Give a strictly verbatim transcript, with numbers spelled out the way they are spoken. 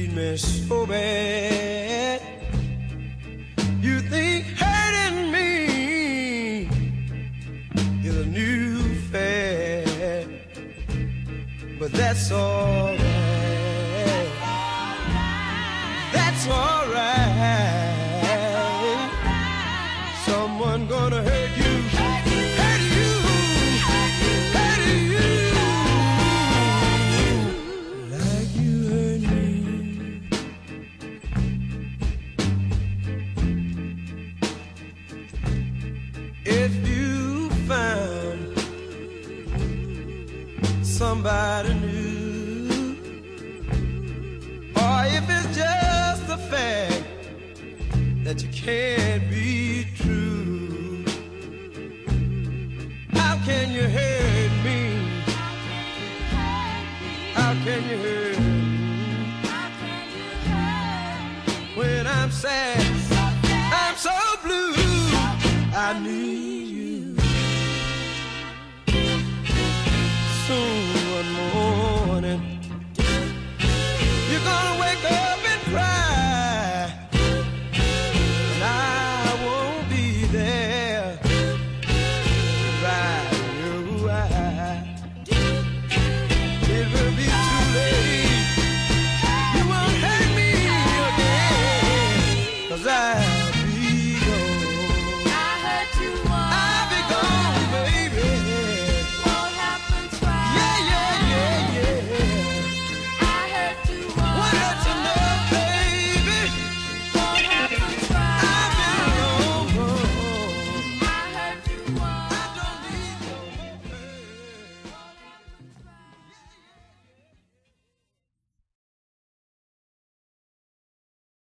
treat me so bad. You think hurting me is a new fad, but that's all right. That's all right. Someone gonna hurt you. If you found somebody new, or if it's just the fact that you can't be true, how can you hurt me? How can you hurt me when I'm sad?